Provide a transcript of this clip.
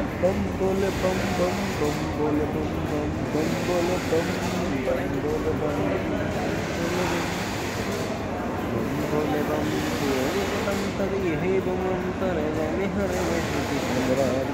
बम बोले बम बम बम बोले बम बम बम बोले बम बम बोले बम बोले बम बम तद यही बम तरे बम हरे वैसे चंद्रा